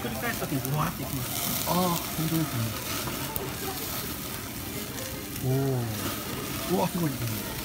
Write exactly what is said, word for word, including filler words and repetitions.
くり返すときにブワーっていきます。 ああ、本当ですね。おお。うわ、すごいですね。